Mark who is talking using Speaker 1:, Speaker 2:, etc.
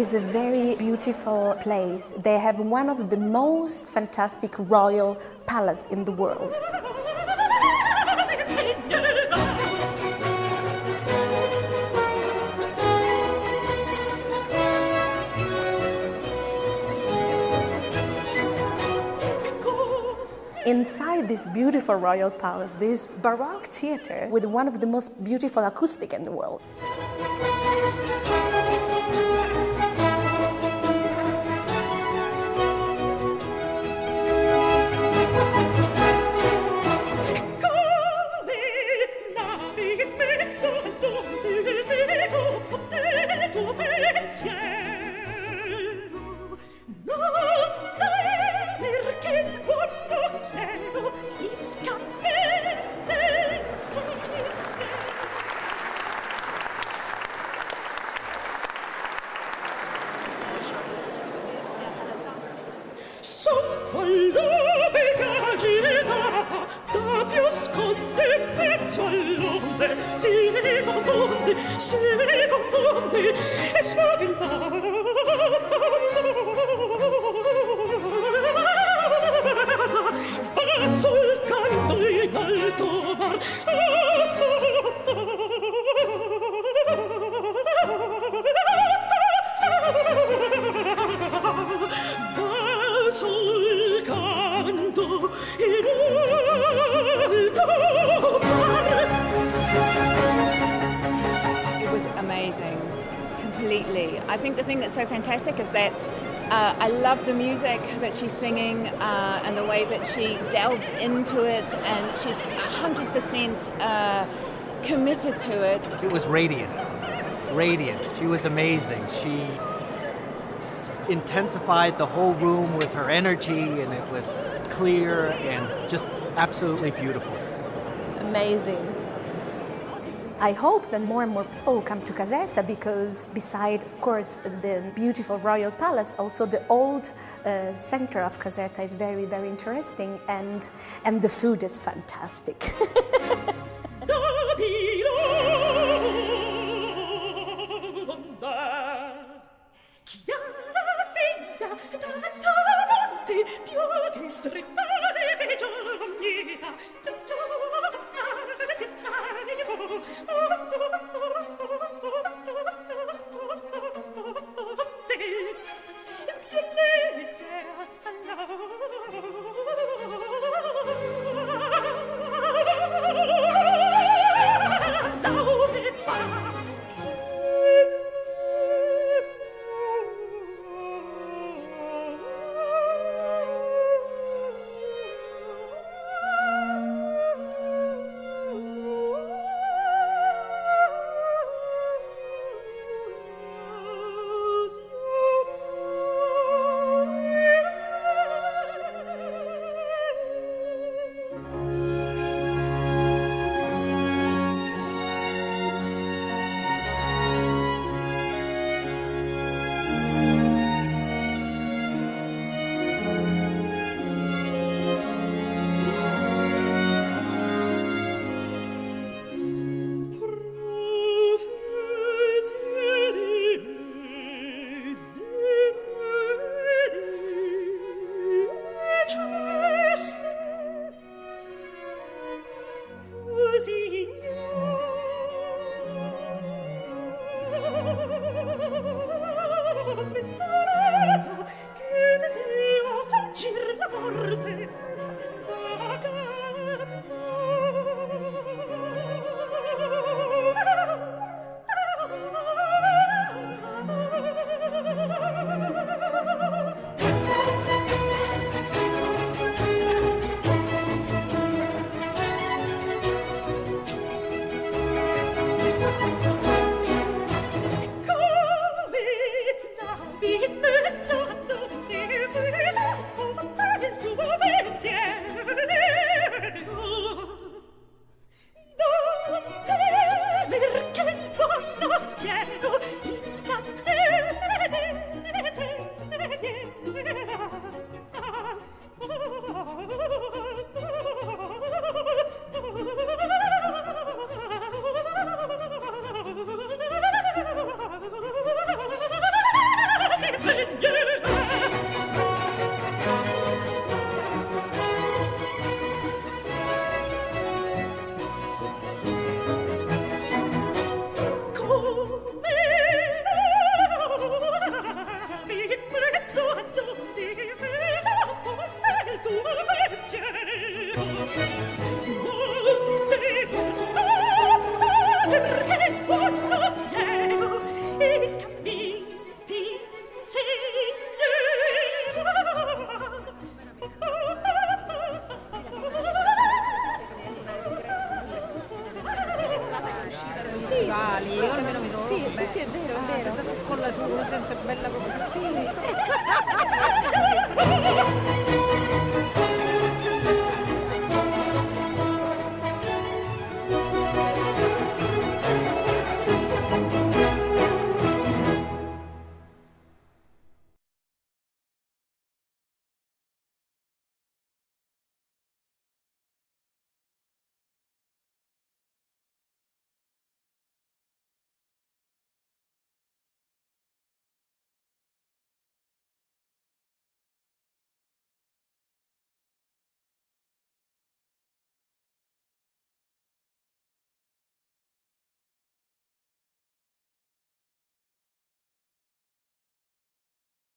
Speaker 1: is a very beautiful place. They have one of the most fantastic royal palaces in the world. Inside this beautiful royal palace, there is Baroque theater with one of the most beautiful acoustics in the world.
Speaker 2: Amazing, completely. I think the thing that's so fantastic is that I love the music that she's singing and the way that she delves into it, and she's 100% committed to it.
Speaker 3: It was radiant, radiant. She was amazing. She intensified the whole room with her energy, and it was clear and just absolutely beautiful.
Speaker 1: Amazing. I hope that more and more people will come to Caserta because beside, of course, the beautiful royal palace, also the old center of Caserta is very, very interesting, and the food is fantastic.
Speaker 4: Thank you.